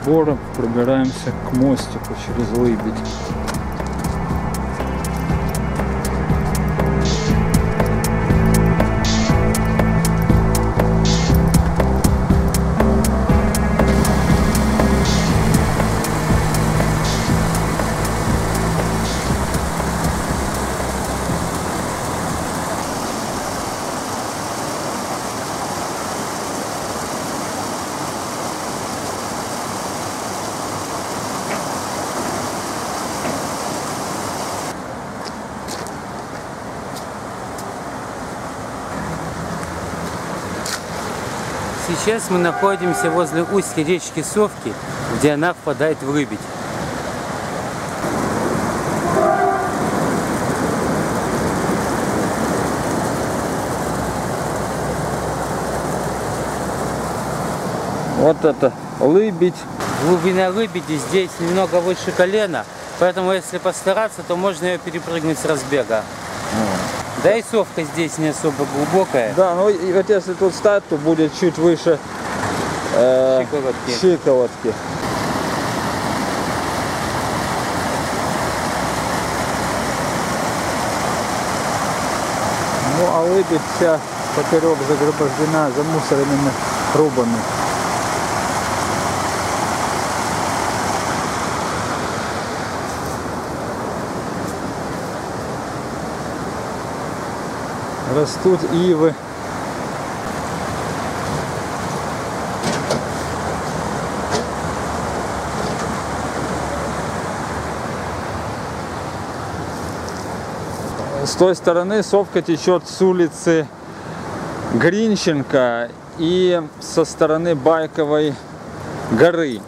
сбора пробираемся к мостику через Лыбедь. Сейчас мы находимся возле устья речки Совки, где она впадает в Лыбедь. Вот это Лыбедь. Глубина Лыбеди здесь немного выше колена, поэтому если постараться, то можно ее перепрыгнуть с разбега. Да и Совка здесь не особо глубокая. Да, ну и вот если тут стать, то будет чуть выше щиколотки. Ну а Лыбедь вся поперек загромождена замусоренными трубами. Растут ивы. С той стороны Совка течет с улицы Гринченко и со стороны Байковой горы.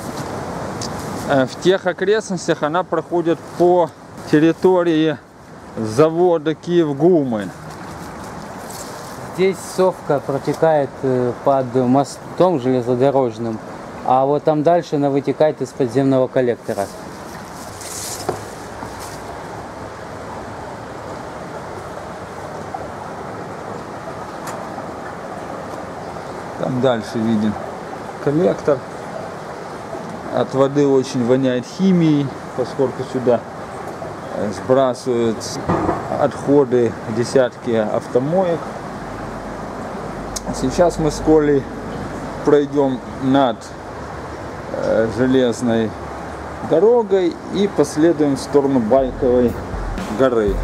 В тех окрестностях она проходит по территории завода Киевгумы. Здесь Совка протекает под мостом железнодорожным, а вот там дальше она вытекает из подземного коллектора. Там дальше виден коллектор. От воды очень воняет химией, поскольку сюда сбрасывают отходы десятки автомоек. Сейчас мы с Колей пройдем над железной дорогой и последуем в сторону Байковой горы.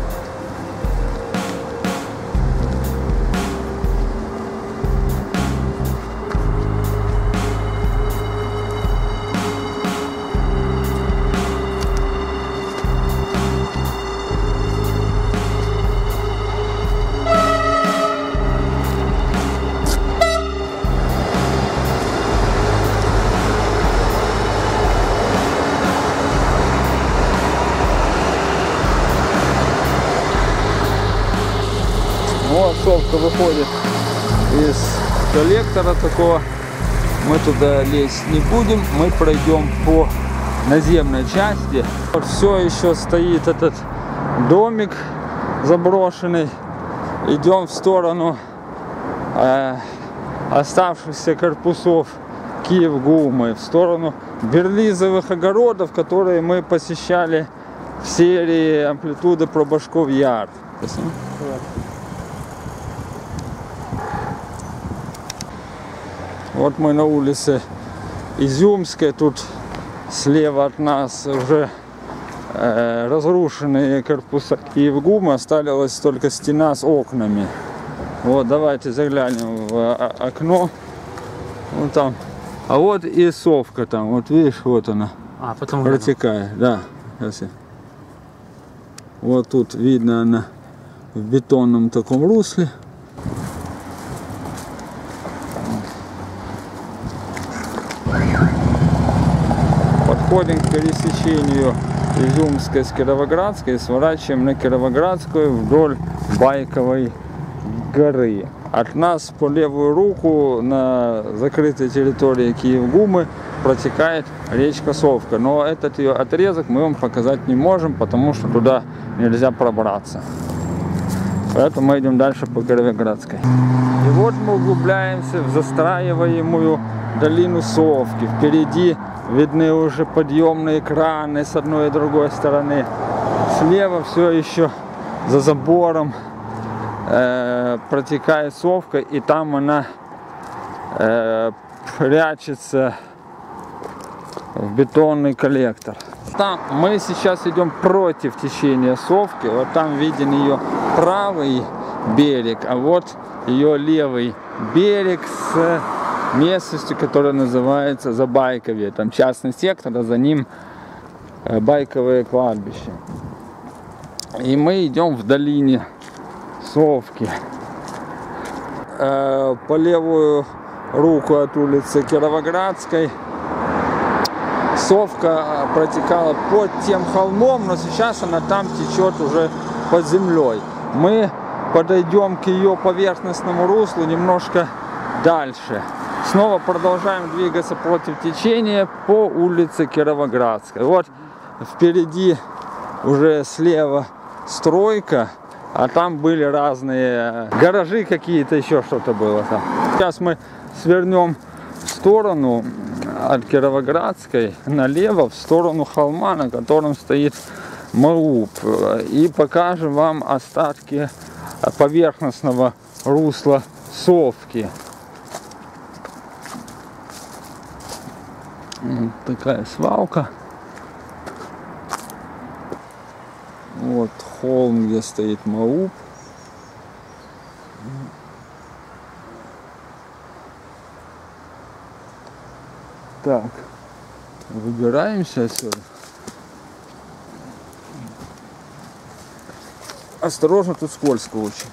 Вот Совка выходит из коллектора такого. Мы туда лезть не будем, мы пройдем по наземной части. Вот все еще стоит этот домик заброшенный. Идем в сторону оставшихся корпусов Киевгумы, в сторону берлизовых огородов, которые мы посещали в серии Амплитуды про Башков Яр. Вот мы на улице Изюмской, тут слева от нас уже разрушенные корпуса Киевгумы, осталась только стена с окнами. Вот, давайте заглянем в окно. Вот там. А вот и Совка там, вот видишь, вот она, протекает. Да, сейчас. Вот тут видно она в бетонном таком русле. Подходим к пересечению Изюмской с Кировоградской и сворачиваем на Кировоградскую вдоль Байковой горы. От нас по левую руку на закрытой территории Киевгумы протекает речка Совка. Но этот ее отрезок мы вам показать не можем, потому что туда нельзя пробраться. Поэтому мы идем дальше по Кировоградской. И вот мы углубляемся в застраиваемую долину Совки. Впереди видны уже подъемные краны с одной и другой стороны. Слева все еще за забором протекает Совка, и там она прячется в бетонный коллектор. Там мы сейчас идем против течения Совки. Вот там виден ее правый берег, а вот ее левый берег с местностью, которая называется Забайковье. Там частный сектор, а за ним байковое кладбище. И мы идем в долине Совки. По левую руку от улицы Кировоградской Совка протекала под тем холмом, но сейчас она там течет уже под землей. Мы подойдем к ее поверхностному руслу немножко дальше. Снова продолжаем двигаться против течения по улице Кировоградской. Вот впереди уже слева стройка, а там были разные гаражи какие-то, еще что-то было там. Сейчас мы свернем в сторону от Кировоградской налево, в сторону холма, на котором стоит МАУП, и покажем вам остатки поверхностного русла Совки. Вот такая свалка. Вот холм, где стоит МАУП. Так, выбираемся отсюда. Осторожно, тут скользко очень.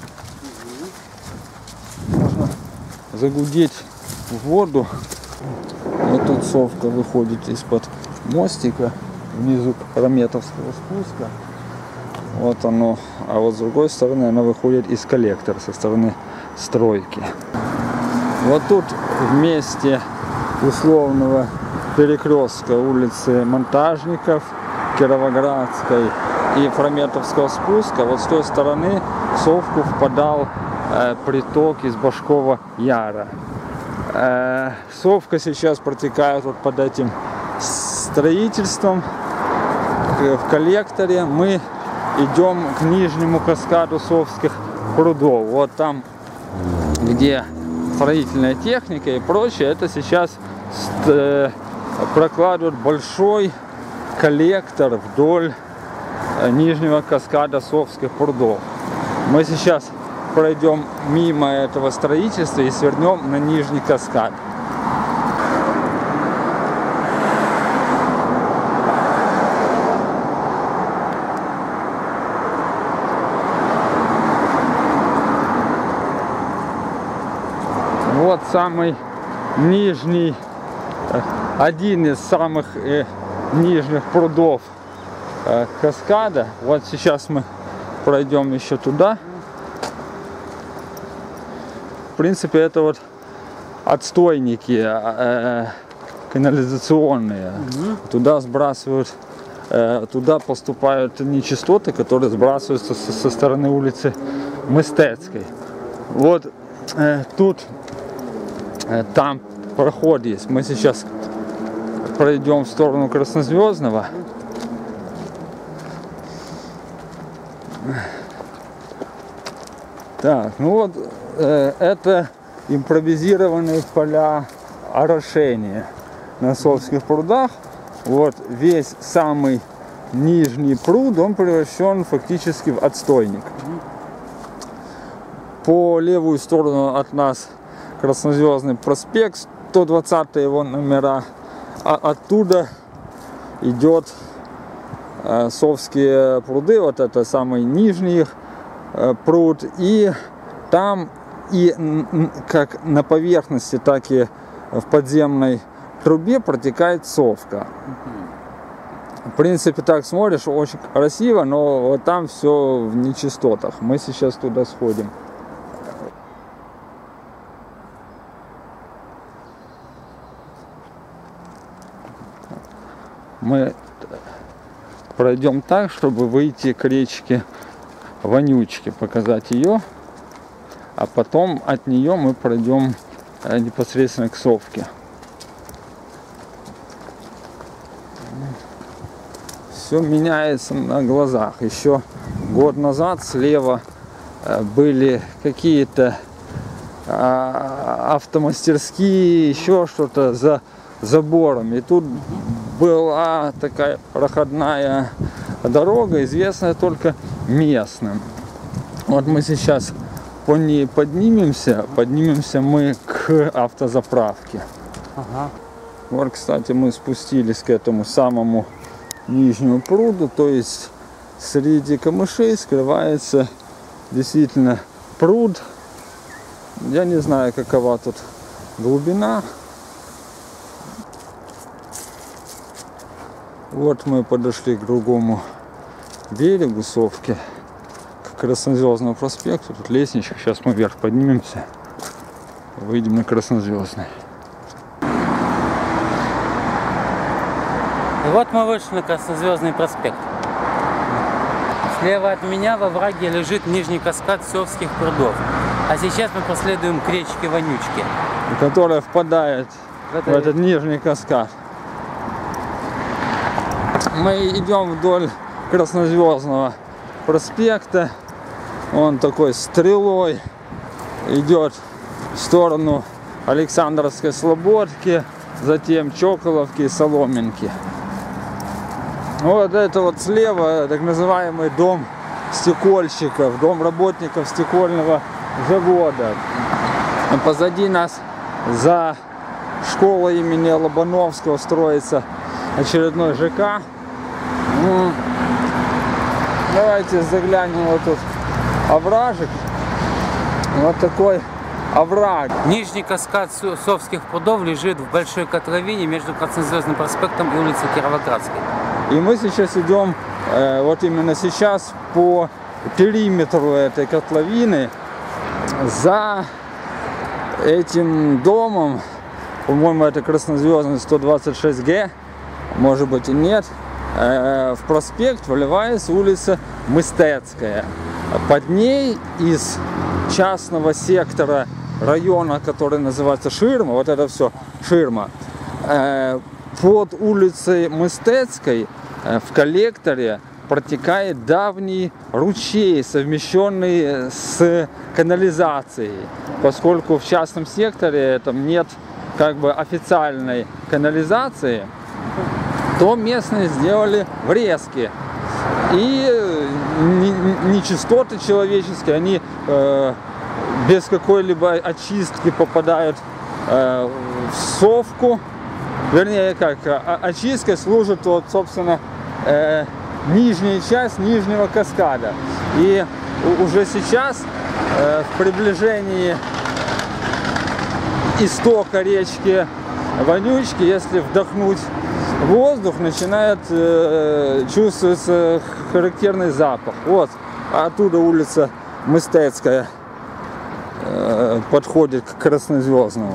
Можно загудеть в воду. Вот тут Совка выходит из-под мостика, внизу Прометовского спуска. Вот оно. А вот с другой стороны она выходит из коллектора, со стороны стройки. Вот тут вместе условного перекрестка улицы Монтажников, Кировоградской и Прометовского спуска, вот с той стороны в Совку впадал приток из Башкова Яра. Совка сейчас протекает вот под этим строительством в коллекторе. Мы идем к нижнему каскаду Совских прудов. Вот там, где строительная техника и прочее, это сейчас прокладывают большой коллектор вдоль нижнего каскада Совских прудов. Мы сейчас пройдем мимо этого строительства и свернем на нижний каскад. Вот самый нижний, один из самых нижних прудов каскада. Вот сейчас мы пройдем еще туда. В принципе, это вот отстойники канализационные. Туда сбрасывают, туда поступают нечистоты, которые сбрасываются со стороны улицы Мистецкой. Вот тут, там проход есть. Мы сейчас пройдем в сторону Краснозвездного. Так, ну вот это импровизированные поля орошения на Совских прудах. Вот весь самый нижний пруд, он превращен фактически в отстойник. По левую сторону от нас Краснозвездный проспект, 120 его номера, а оттуда идет Совские пруды, вот это самый нижний пруд, и там и как на поверхности, так и в подземной трубе протекает Совка. В принципе, так смотришь, очень красиво, но вот там все в нечистотах. Мы сейчас туда сходим. Мы пройдем так, чтобы выйти к речке Вонючки, показать ее, а потом от нее мы пройдем непосредственно к Совке. все меняется на глазах. Еще год назад слева были какие-то автомастерские, еще что-то за забором. И тут была такая проходная дорога, известная только местным. Вот мы сейчас по ней поднимемся мы к автозаправке. Ага. Вот, кстати, мы спустились к этому самому нижнему пруду, то есть среди камышей скрывается действительно пруд. Я не знаю, какова тут глубина. Вот мы подошли к другому берегу Совки, к Краснозвездному проспекту. Тут лестничка, сейчас мы вверх поднимемся, выйдем на Краснозвездный. И вот мы вышли на Краснозвездный проспект. Слева от меня во враге лежит нижний каскад Совских прудов. А сейчас мы последуем к речке Вонючке, Которая впадает в этот нижний каскад. Мы идем вдоль Краснозвездного проспекта. Он такой стрелой идет в сторону Александровской Слободки, затем Чоколовки и Соломинки. Вот это вот слева так называемый дом стекольщиков, дом работников стекольного завода. А позади нас за школой имени Лобановского строится очередной ЖК. Ну, давайте заглянем вот тут овражек. Вот такой овраг. Нижний каскад Совских прудов лежит в большой котловине между Краснозвездным проспектом и улицей Кировоградской. И мы сейчас идем, вот именно сейчас, по периметру этой котловины. За этим домом, по-моему, это Краснозвездный 126Г, может быть и нет, в проспект выливается улица Мистецкая. Под ней из частного сектора района, который называется Ширма, вот это все Ширма, под улицей Мистецкой в коллекторе протекает давний ручей, совмещенный с канализацией. Поскольку в частном секторе там нет как бы официальной канализации, то местные сделали врезки. И нечистоты человеческие, они без какой-либо очистки попадают в Совку. Вернее, как, очисткой служит, вот, собственно, нижняя часть нижнего каскада. И уже сейчас в приближении истока речки Вонючки, если вдохнуть воздух, начинает чувствоваться характерный запах. Вот оттуда улица Мистецкая подходит к Краснозвездному.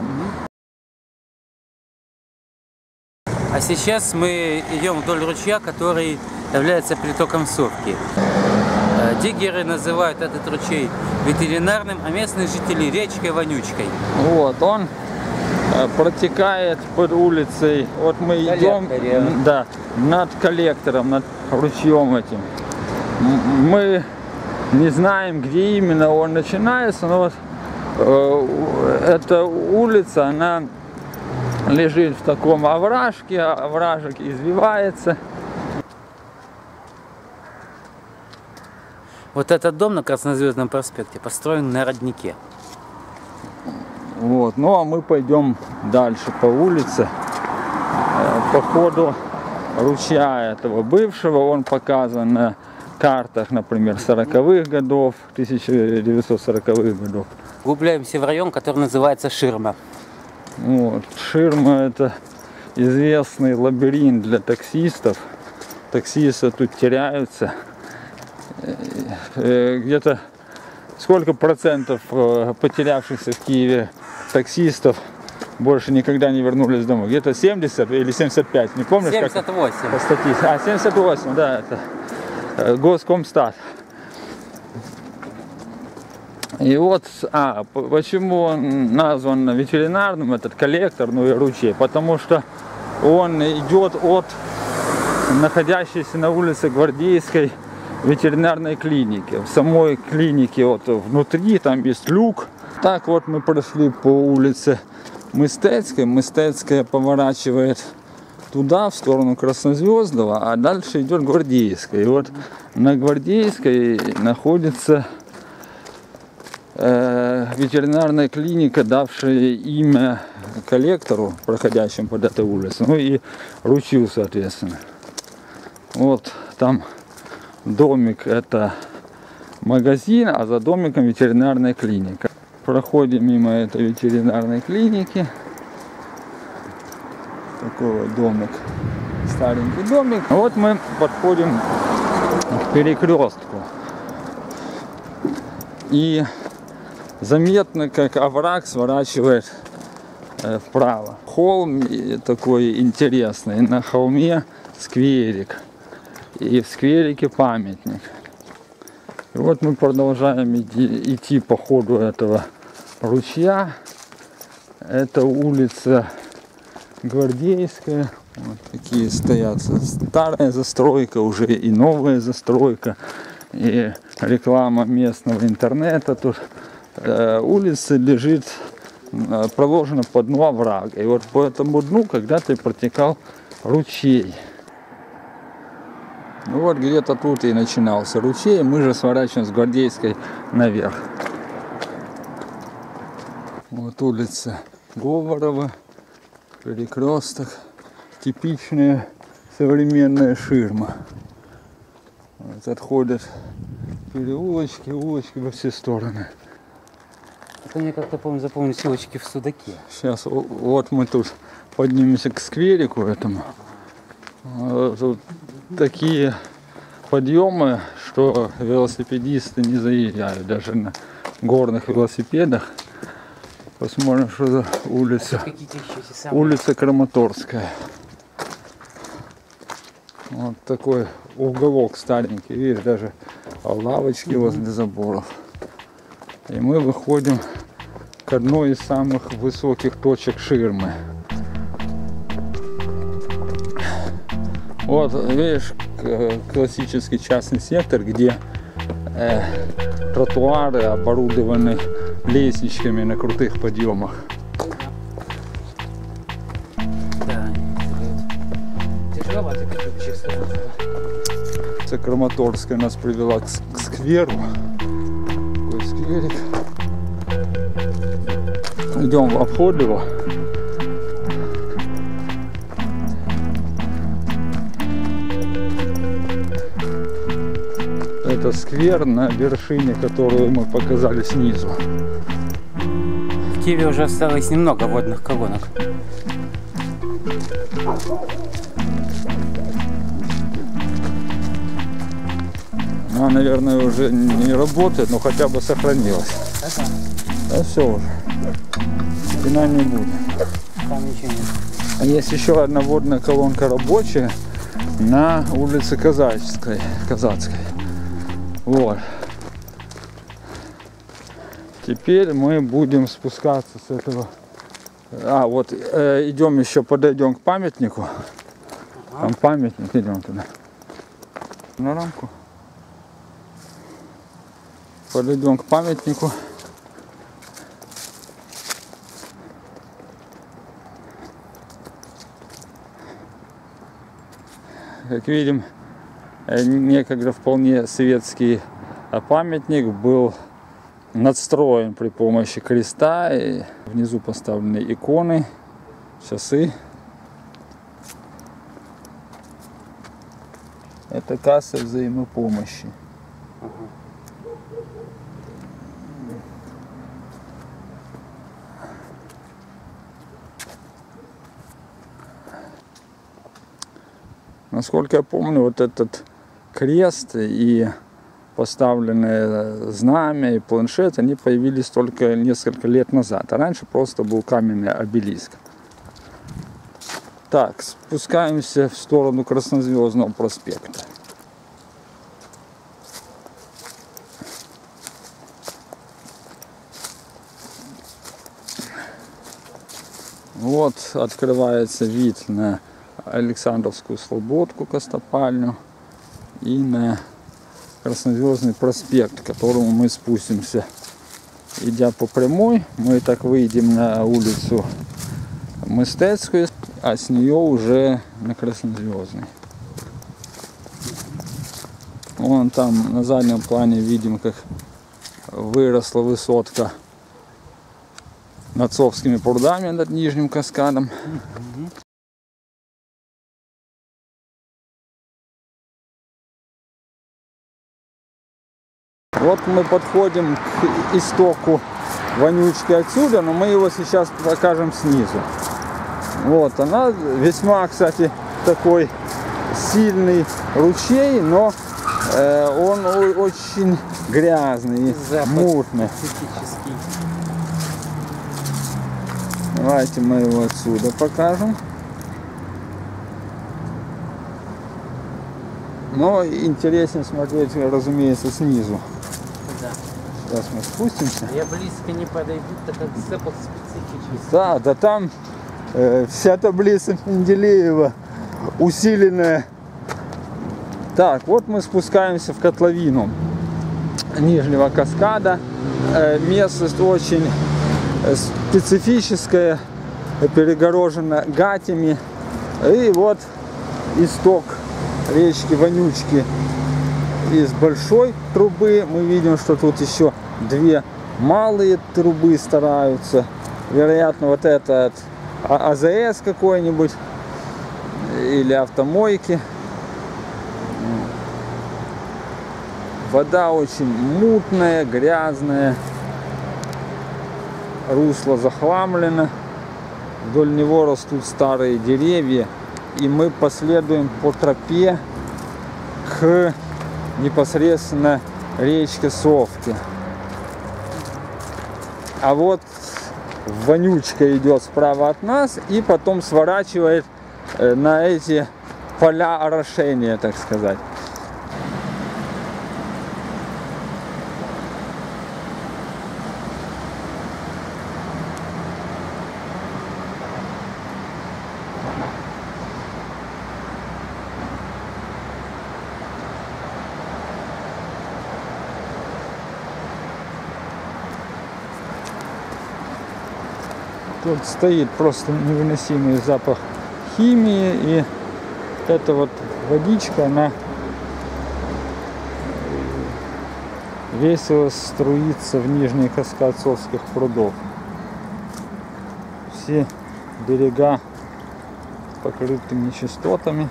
А сейчас мы идем вдоль ручья, который является притоком Совки. Диггеры называют этот ручей ветеринарным, а местные жители речкой Вонючкой. Вот он протекает под улицей. Вот мы идем, да, над коллектором, над ручьем этим. Мы не знаем, где именно он начинается, но вот эта улица, она лежит в таком овражке, овражек извивается. Вот этот дом на Краснозвездном проспекте построен на роднике. Вот. Ну а мы пойдем дальше по улице. По ходу ручья этого бывшего, он показан на картах, например, 40-х годов, 1940-х годов. Углубляемся в район, который называется Ширма. Вот. Ширма — это известный лабиринт для таксистов. Таксисты тут теряются. Где-то сколько процентов потерявшихся в Киеве таксистов больше никогда не вернулись домой? Где-то 70 или 75, не помнишь? 78. Как по статистике. А, 78, да, это Госкомстат. И вот, почему он назван ветеринарным, этот коллектор, ну и ручей? Потому что он идет от находящейся на улице Гвардейской ветеринарной клиники. В самой клинике вот внутри там есть люк. Так вот мы прошли по улице Мистецкой. Мистецкая поворачивает туда, в сторону Краснозвездного, а дальше идет Гвардейская. И вот на Гвардейской находится ветеринарная клиника, давшая имя коллектору, проходящему под этой улицей, ну и ручью, соответственно. Вот там домик — это магазин, а за домиком ветеринарная клиника. Проходим мимо этой ветеринарной клиники. Такой вот домик, старенький домик. Вот мы подходим к перекрестку. И заметно, как овраг сворачивает вправо. Холм такой интересный. На холме скверик. И в скверике памятник. И вот мы продолжаем идти по ходу этого ручья. Это улица Гвардейская. Вот такие стоят. Старая застройка уже и новая застройка. И реклама местного интернета. Тут улица лежит, проложена по дну оврага. И вот по этому дну когда-то протекал ручей. Ну вот где-то тут и начинался ручей. Мы же сворачиваем с Гвардейской наверх. Вот улица Говорова. Перекресток. Типичная современная ширма. Вот отходят переулочки, улочки во все стороны. Это мне как-то, помню, запомнились улочки в Судаке. Сейчас вот мы тут поднимемся к скверику этому. Тут такие подъемы, что велосипедисты не заезжают даже на горных велосипедах. Посмотрим, что за улица. Улица Краматорская. Вот такой уголок старенький. Видишь, даже лавочки возле заборов. И мы выходим к одной из самых высоких точек ширмы. Вот, видишь, классический частный сектор, где тротуары оборудованы лестничками на крутых подъемах. Да, тяжеловато, честно. Краматорская нас привела к скверу. Такой скверик. Идем в обход его. Это сквер, на вершине которую мы показали снизу. В Киеве уже осталось немного водных колонок. Она, наверное, уже не работает, но хотя бы сохранилась. Да все уже. Вина не будет. Там ничего нет. А есть еще одна водная колонка рабочая на улице Казацкой. Вот. Теперь мы будем спускаться с этого. А, вот идем еще, подойдем к памятнику. Там памятник, идем туда. На рамку. Подойдем к памятнику. Как видим, некогда вполне советский памятник был надстроен при помощи креста. И внизу поставлены иконы, часы. Это касса взаимопомощи. Насколько я помню, вот этот крест и поставленное знамя и планшет, они появились только несколько лет назад. А раньше просто был каменный обелиск. Так, спускаемся в сторону Краснозвездного проспекта. Вот открывается вид на Александровскую Слободку, Костопальню, и на Краснозвездный проспект, к которому мы спустимся. Идя по прямой, мы так выйдем на улицу Мистецкую, а с нее уже на Краснозвездный. Вон там на заднем плане видим, как выросла высотка над Совскими прудами, над Нижним каскадом. Вот мы подходим к истоку вонючки отсюда, но мы его сейчас покажем снизу. Вот она, весьма, кстати, такой сильный ручей, но он очень грязный, мутный. Давайте мы его отсюда покажем. Но интереснее смотреть, разумеется, снизу. Да. Сейчас мы спустимся. Я близко не подойду, так как запах специфический. Да, да там вся таблица Менделеева усиленная. Так, вот мы спускаемся в котловину Нижнего каскада. Местность очень специфическая, перегорожена гатями. И вот исток речки Вонючки из большой трубы. Мы видим, что тут еще две малые трубы стараются. Вероятно, вот это от АЗС какой-нибудь или автомойки. Вода очень мутная, грязная. Русло захламлено. Вдоль него растут старые деревья. И мы последуем по тропе к непосредственно речке Совки. А вот Вонючка идет справа от нас и потом сворачивает на эти поля орошения, так сказать. Тут стоит просто невыносимый запах химии, и эта вот водичка, она весело струится в нижний каскад Совских прудов. Все берега покрыты нечистотами.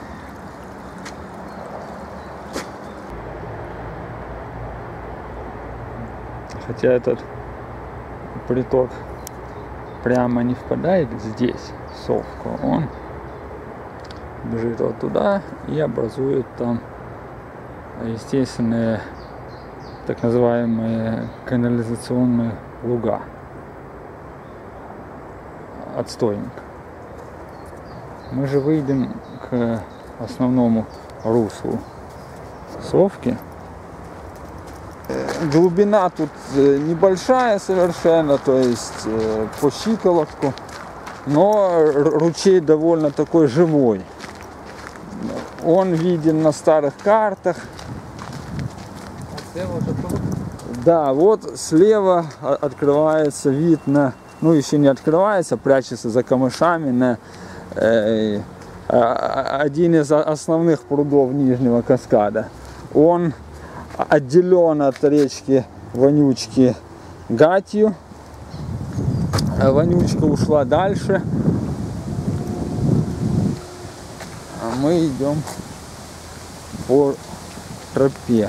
Хотя этот приток прямо не впадает здесь, в Совку, он бежит вот туда и образует там естественные так называемые канализационные луга, отстойник. Мы же выйдем к основному руслу Совки. Глубина тут небольшая совершенно, то есть по щиколотку, но ручей довольно такой живой. Он виден на старых картах. Да, вот слева открывается вид на, ну еще не открывается, прячется за камышами, на один из основных прудов Нижнего каскада. Он отделен от речки Вонючки гатью. Вонючка ушла дальше. А мы идем по тропе.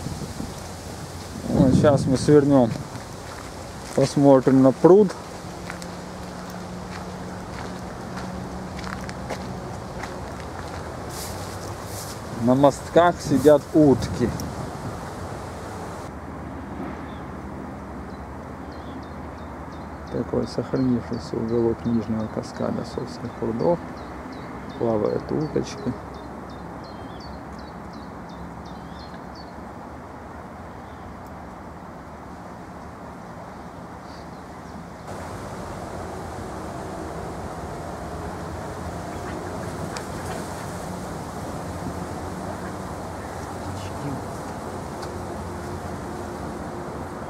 Вот сейчас мы свернем, посмотрим на пруд. На мостках сидят утки. Такой сохранившийся уголок Нижнего каскада Совских прудов. Плавает уточка.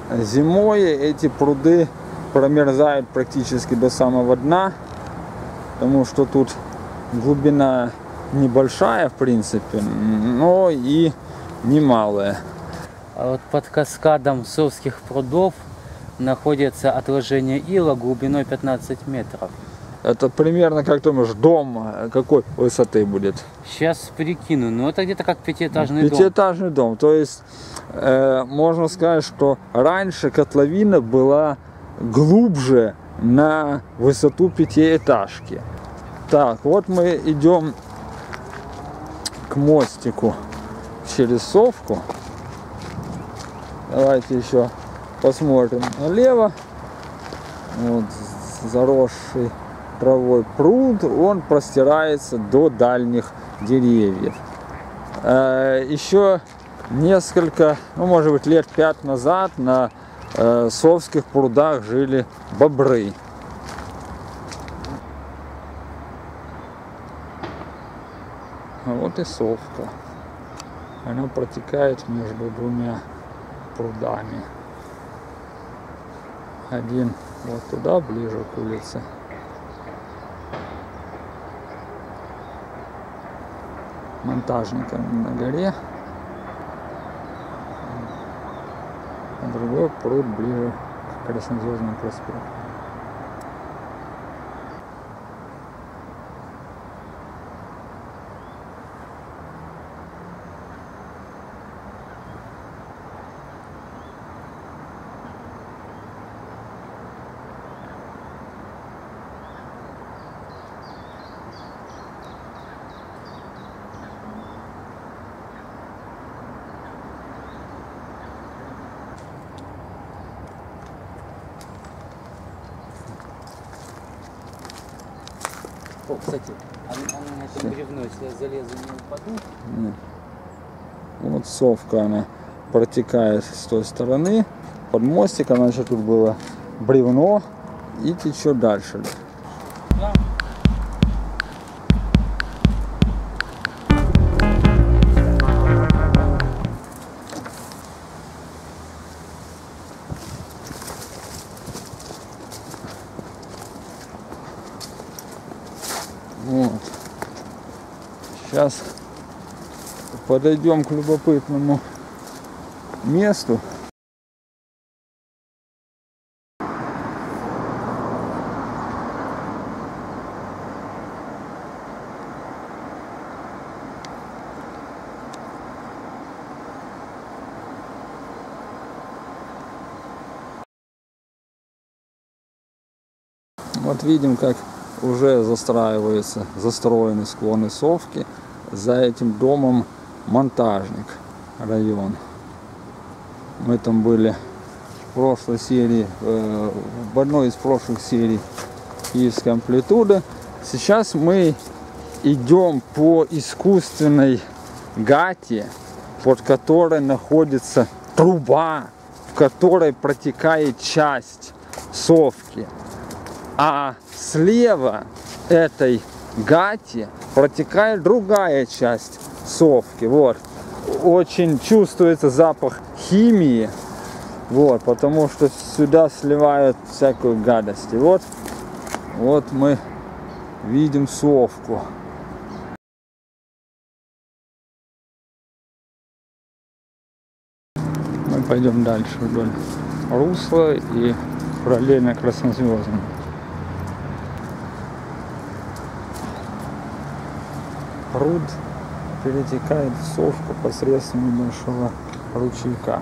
зимой эти пруды промерзают практически до самого дна, потому что тут глубина небольшая, в принципе, но и немалая. А вот под каскадом Совских прудов находится отложение ила глубиной 15 метров. Это примерно, как думаешь, дом какой высоты будет? Сейчас прикину, но это где-то как пятиэтажный дом. Пятиэтажный дом. То есть можно сказать, что раньше котловина была глубже на высоту пятиэтажки. Так, вот мы идем к мостику через Совку. Давайте еще посмотрим налево. Вот заросший травой пруд, он простирается до дальних деревьев. Еще несколько, ну может быть лет 5 назад на Совских прудах жили бобры. А вот и Совка. Она протекает между двумя прудами. Один вот туда, ближе к улице. Монтажника на горе. А другой пруд ближе к Краснозвездному проспекту. О, кстати, а на этом бревно, если я залезу, не упаду? Нет. Вот Совка, она протекает с той стороны, под мостиком, значит, тут было бревно и течет дальше. Да. Вот. Сейчас подойдем к любопытному месту. Вот видим, как уже застроены склоны Совки. За этим домом Монтажник район. Мы там были в прошлой серии, в одной из прошлых серий Киевской амплитуды. Сейчас мы идем по искусственной гате, под которой находится труба, в которой протекает часть Совки. А слева этой гати протекает другая часть Совки. Вот. Очень чувствуется запах химии. Вот, потому что сюда сливают всякую гадость. И вот мы видим Совку. Мы пойдем дальше вдоль русла и параллельно Краснозвездному. Пруд перетекает в Совку посредством небольшого ручейка.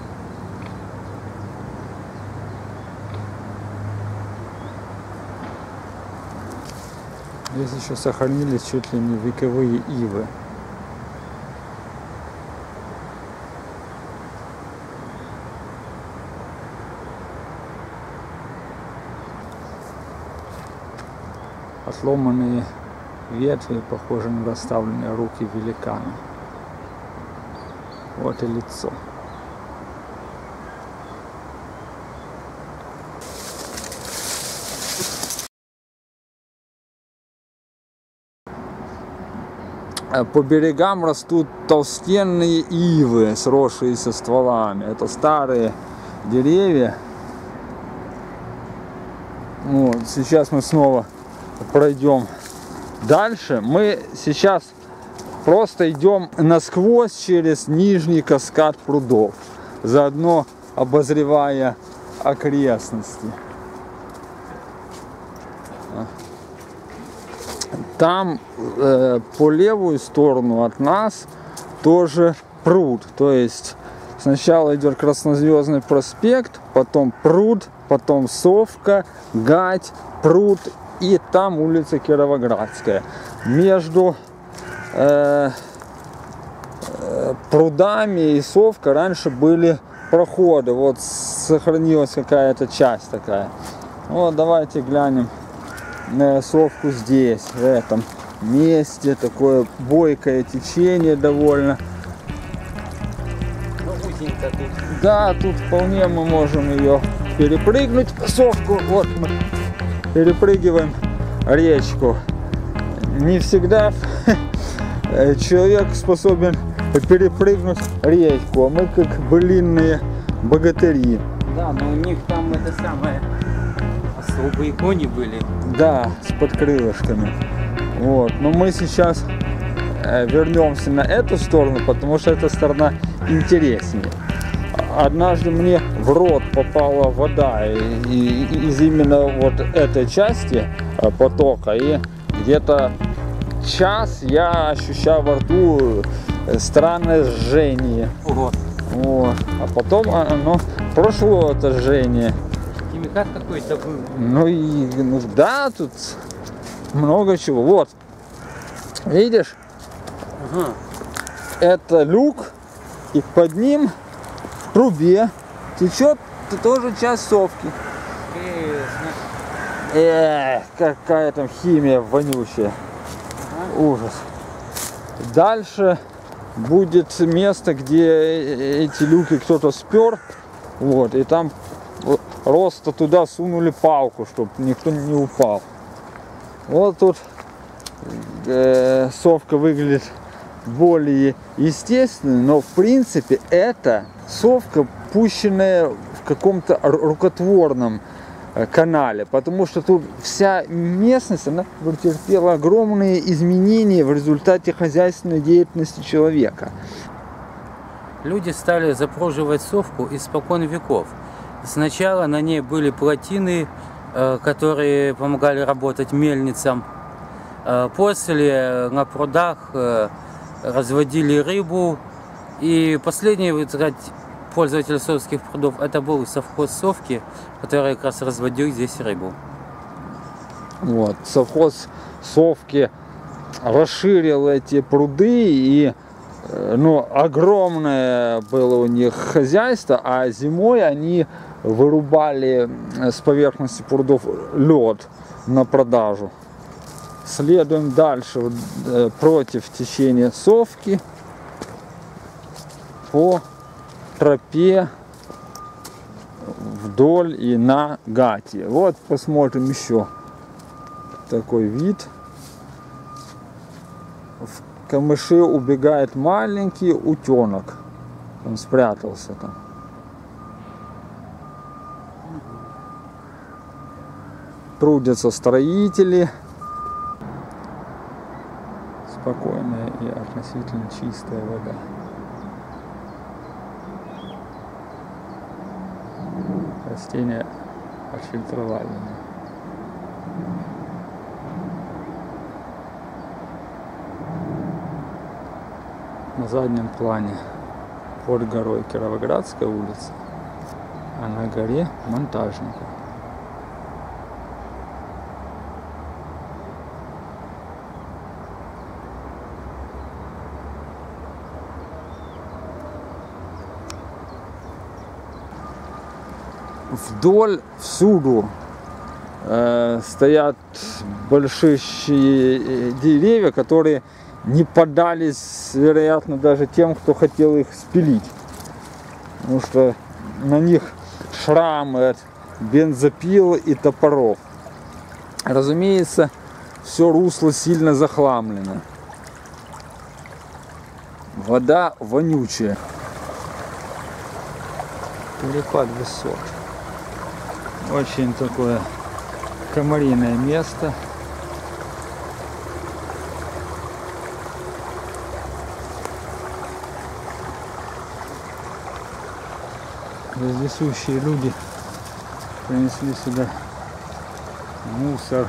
Здесь еще сохранились чуть ли не вековые ивы. Отломанные ветви похожи на расставленные руки великана. Вот и лицо. По берегам растут толстенные ивы, сросшиеся стволами. Это старые деревья. Вот, сейчас мы снова пройдем дальше. Мы сейчас просто идем насквозь через нижний каскад прудов, заодно обозревая окрестности. Там по левую сторону от нас тоже пруд. То есть сначала идет Краснозвездный проспект, потом пруд, потом Совка, Гать, пруд и там улица Кировоградская. Между прудами и Совкой раньше были проходы. Вот сохранилась какая-то часть такая. Вот давайте глянем на Совку здесь, в этом месте. Такое бойкое течение довольно. Да, тут вполне мы можем ее перепрыгнуть. Совку, вот мы перепрыгиваем речку. Не всегда человек способен перепрыгнуть речку, а мы как былинные богатыри. Да, но у них там это самое, особые кони были. Да, с подкрылышками. Вот, но мы сейчас вернемся на эту сторону, потому что эта сторона интереснее. Однажды мне в рот попала вода из именно вот этой части потока, и где-то час я ощущал во рту странное жжение. Ого. Вот. А потом оно прошло, это жжение. Химикат какой-то был. Ну да, тут много чего. Вот, видишь, Ага. это люк, и под ним в трубе течет тоже часть Совки. Какая там химия вонючая. Ужас. Дальше будет место, где эти люки кто-то спер. Вот, и там просто туда сунули палку, чтобы никто не упал. Вот тут Совка выглядит более естественно, но в принципе это Совка, пущенная в каком-то рукотворном канале, потому что тут вся местность, она претерпела огромные изменения в результате хозяйственной деятельности человека. Люди стали запруживать Совку испокон веков. Сначала на ней были плотины, которые помогали работать мельницам. После на прудах разводили рыбу. И последний, вот, сказать, пользователь совских прудов, это был совхоз Совки, который как раз разводил здесь рыбу. Вот, совхоз Совки расширил эти пруды, и огромное было у них хозяйство, а зимой они вырубали с поверхности прудов лед на продажу. Следуем дальше против течения Совки по тропе вдоль и на Гате. Вот посмотрим еще такой вид. В камыши убегает маленький утенок. Он спрятался там. Трудятся строители. Спокойная и относительно чистая вода. Растения отфильтровали. На заднем плане под горой Кировоградская улица, а на горе Монтажников. Вдоль всюду стоят большие деревья, которые не поддались, вероятно, даже тем, кто хотел их спилить. Потому что на них шрамы от бензопил и топоров. Разумеется, все русло сильно захламлено. Вода вонючая. Перепад высот. Очень такое комариное место. Вездесущие люди принесли сюда мусор.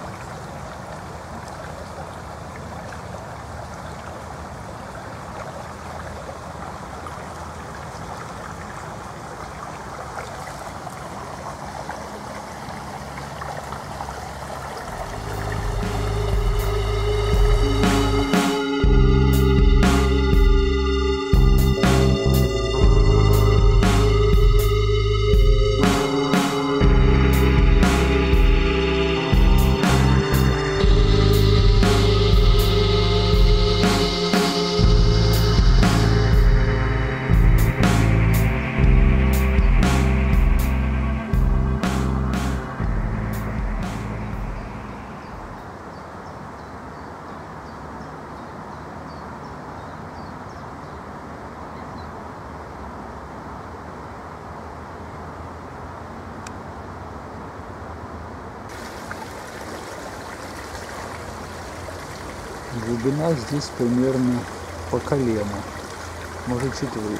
Глубина здесь примерно по колено, может чуть выше.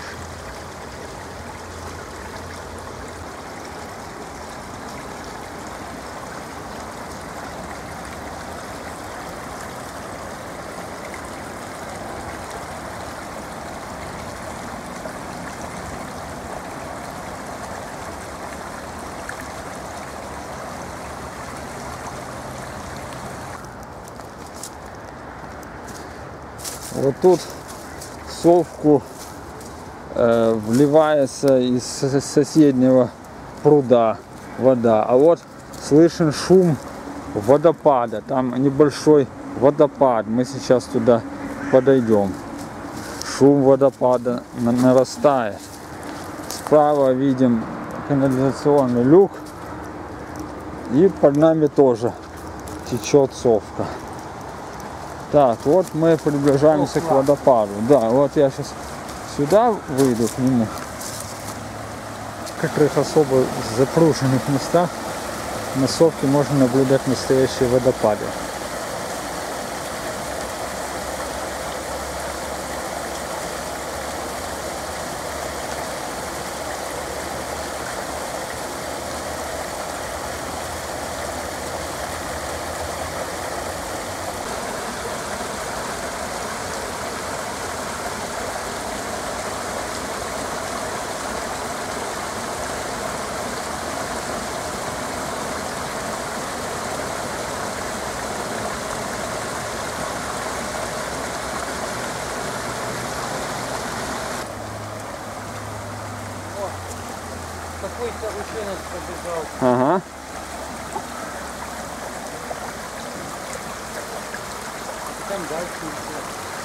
Вот тут в Совку вливается из соседнего пруда вода. А вот слышен шум водопада. Там небольшой водопад. Мы сейчас туда подойдем. Шум водопада нарастает. Справа видим канализационный люк. И под нами тоже течет Совка. Так, вот мы приближаемся к водопаду. Да, вот я сейчас сюда выйду к нему. В каких особо запруженных местах на Совке можно наблюдать настоящие водопады. Какой-то ручонок побежал. Ага. Там дальше идет.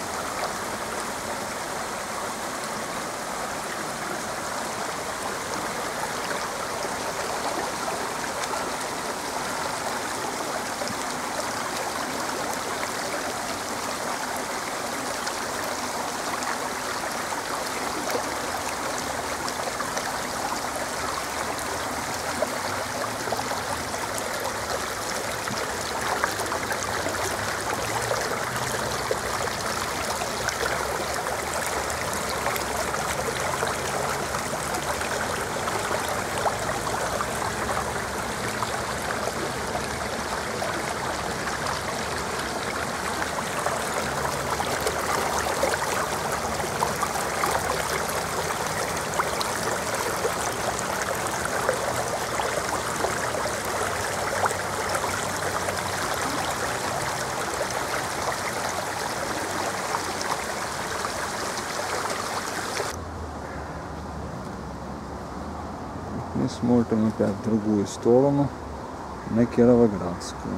Мы смотрим опять в другую сторону, на Кировоградскую.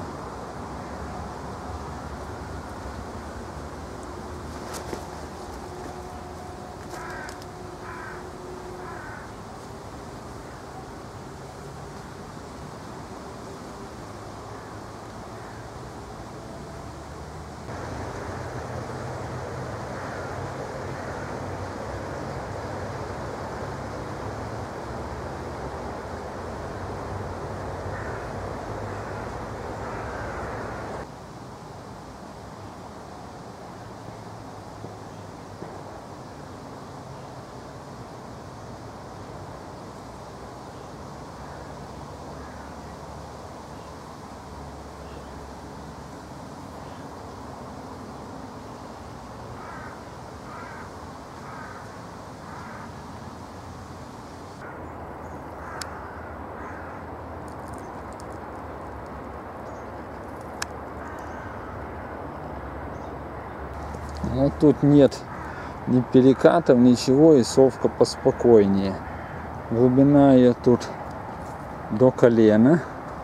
Но тут нет ни перекатов, ничего, и совка поспокойнее. Глубина ее тут до колена.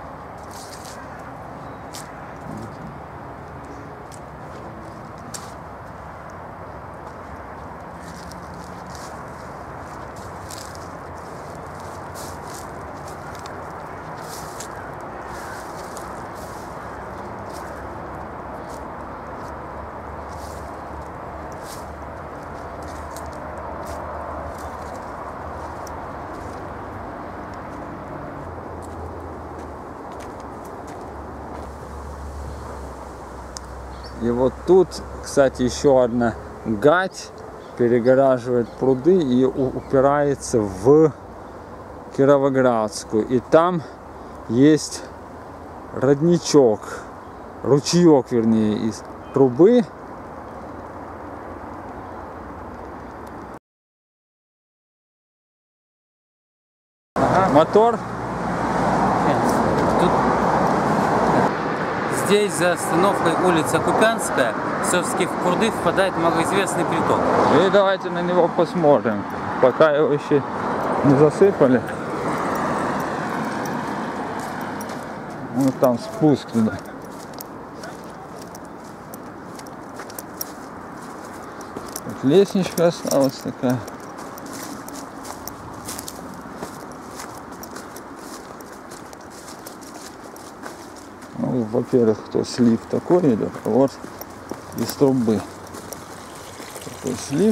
И вот тут, кстати, еще одна гать перегораживает пруды и упирается в Кировоградскую. И там есть родничок, ручеек, вернее, из трубы. Ага. Мотор. Здесь за остановкой улица Купянская, в Совские пруды впадает малоизвестный приток. И давайте на него посмотрим, пока его еще не засыпали. Вот там спуск туда. Вот лестничка осталась такая. Ну, во-первых, то слив такой идет, а вот из трубы такой слив,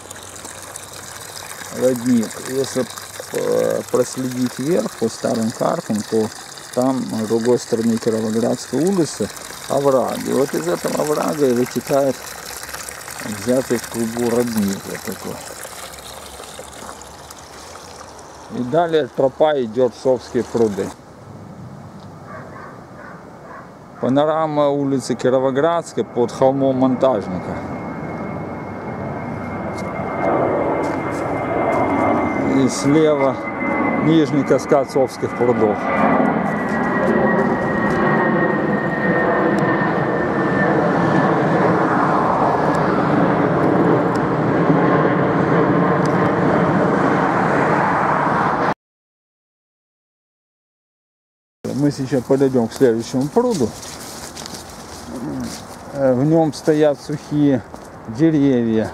родник. Если проследить вверх по старым картам, то там на другой стороне Кировоградской улицы овраг. И вот из этого оврага и вытекает взятый в трубу родник вот такой. И далее тропа идет в Совские пруды. Панорама улицы Кировоградской под холмом Монтажника. И слева нижний каскад Совских прудов. Мы сейчас подойдем к следующему пруду. В нем стоят сухие деревья.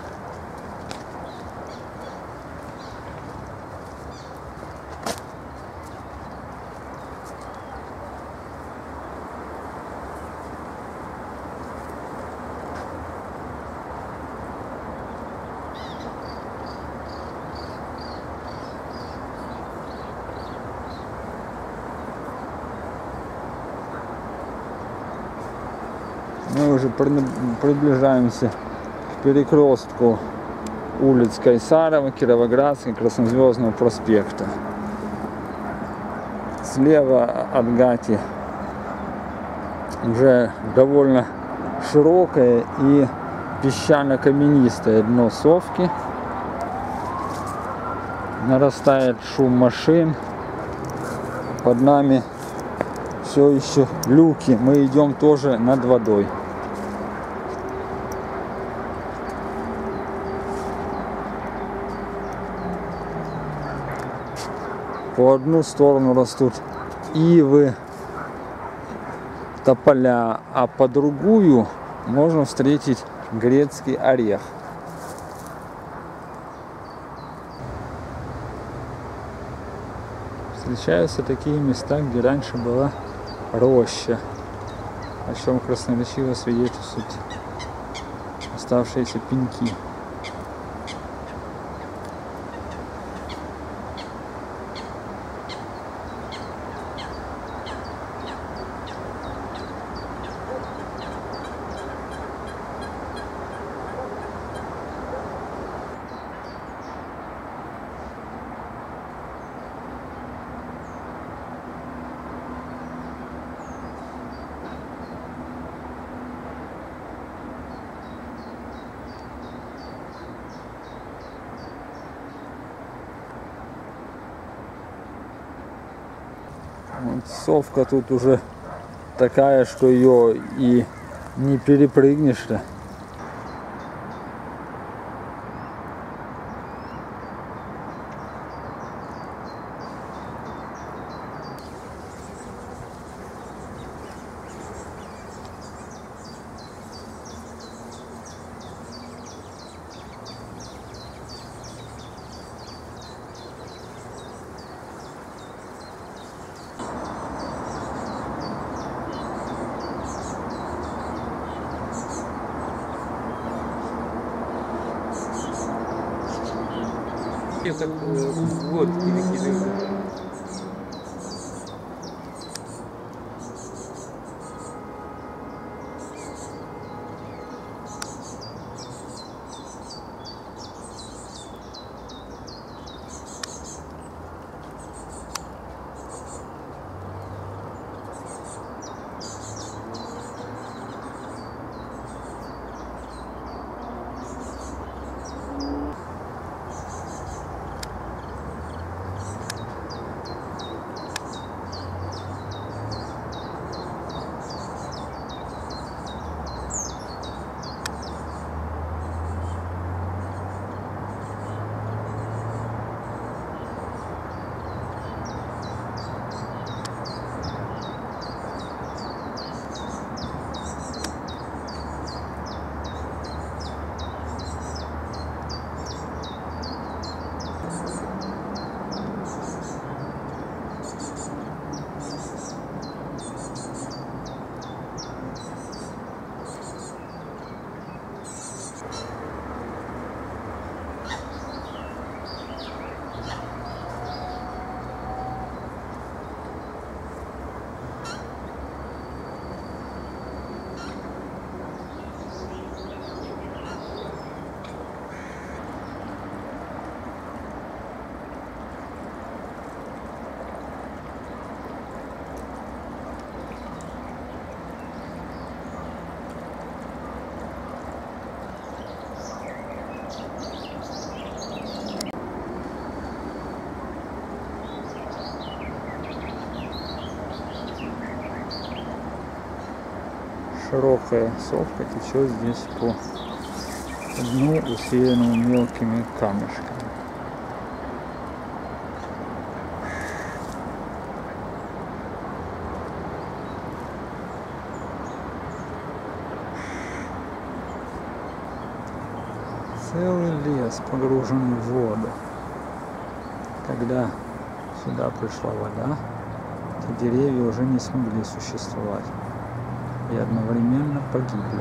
Мы уже приближаемся к перекрестку улиц Кайсарова, Кировоградской, Краснозвездного проспекта. Слева от гати уже довольно широкое и песчано-каменистое дно Совки. Нарастает шум машин. Под нами все еще люки. Мы идем тоже над водой. По одну сторону растут ивы, тополя, а по другую можно встретить грецкий орех. Встречаются такие места, где раньше была роща, о чем красноречиво свидетельствуют оставшиеся пеньки. Вот Совка тут уже такая, что ее и не перепрыгнешь-то. вообще как вот перекидывают. Широкая сопка течет здесь по дну, усеянному мелкими камешками. Целый лес, погруженный в воду. Когда сюда пришла вода, то деревья уже не смогли существовать и одновременно погибли.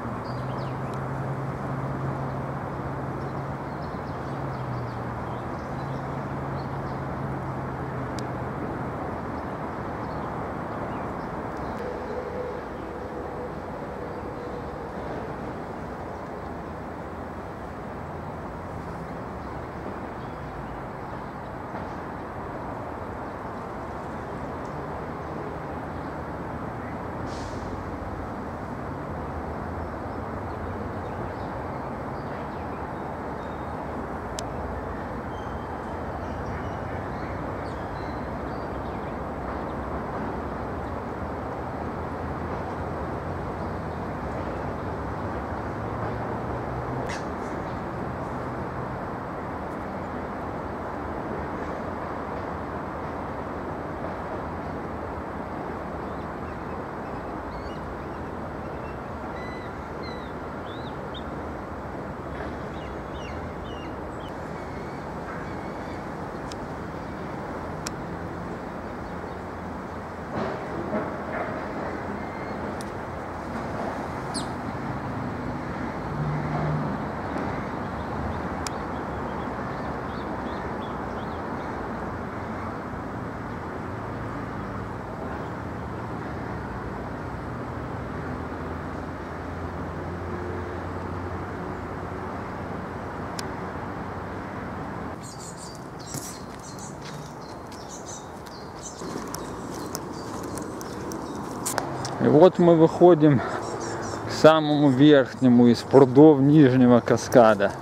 И вот мы выходим к самому верхнему из прудов Нижнего каскада.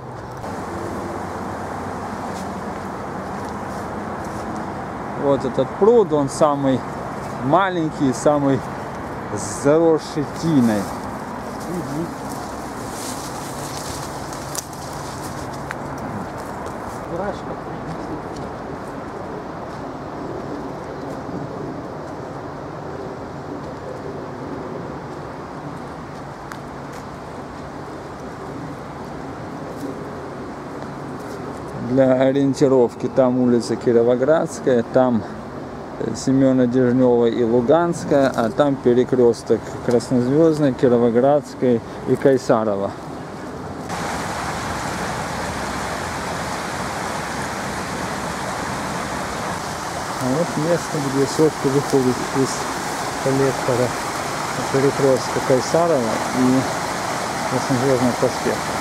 Вот этот пруд, он самый маленький, самый заросший тиной. Для ориентировки там улица Кировоградская, там Семена Дежнева и Луганская, а там перекресток Краснозвездной, Кировоградской и Кайсарова. А вот место, где сопка выходит из коллектора перекрестка Кайсарова и Краснозвездного проспекта.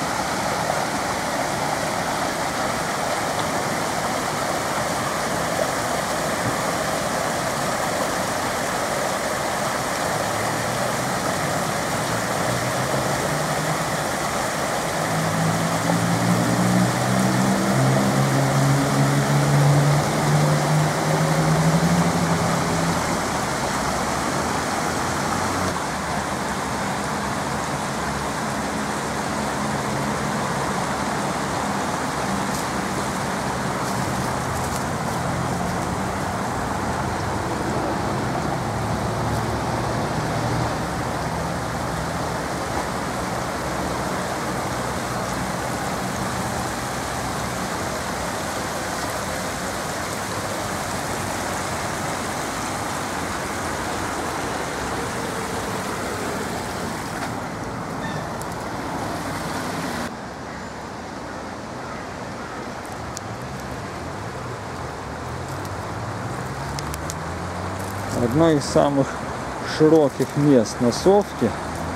Одно из самых широких мест на Совке,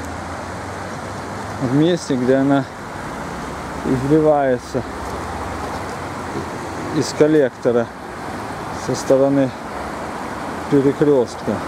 в месте, где она изливается из коллектора со стороны перекрестка.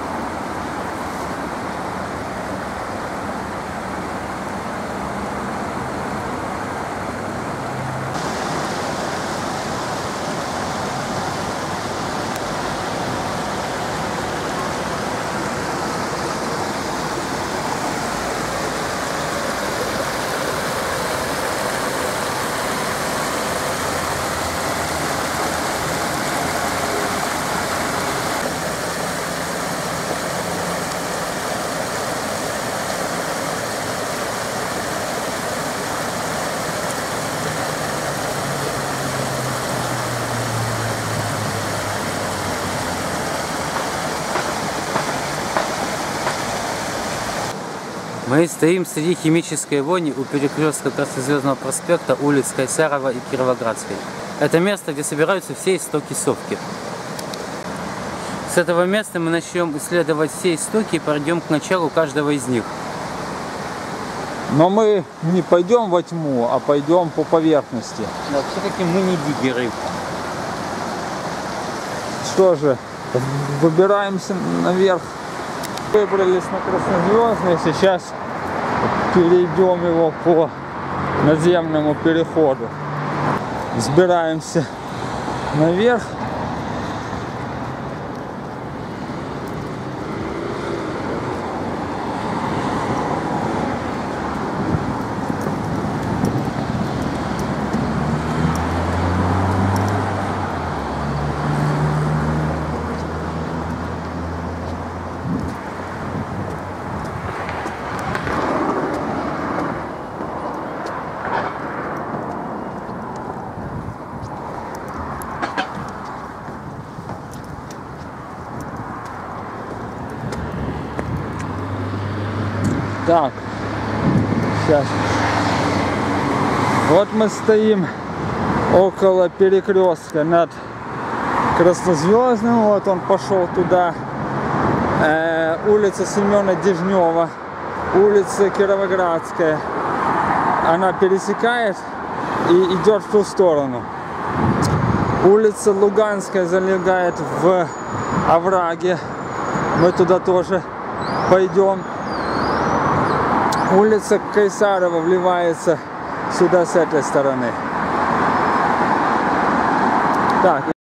Мы стоим среди химической вони у перекрестка Краснозвездного проспекта, улиц Кайсарова и Кировоградской. Это место, где собираются все истоки Совки. С этого места мы начнем исследовать все истоки и пройдем к началу каждого из них. Но мы не пойдем во тьму, а пойдем по поверхности. Да, все-таки мы не диггеры. Что же, выбираемся наверх. Выбрались на Краснозвездный, сейчас перейдем его по надземному переходу. Взбираемся наверх. Так, сейчас. Вот мы стоим около перекрестка над Краснозвездным. Вот он пошел туда. Улица Семена Дежнева, улица Кировоградская. Она пересекает и идет в ту сторону. Улица Луганская залегает в овраге. Мы туда тоже пойдем. Улица Кайсарова вливается сюда с этой стороны. Так.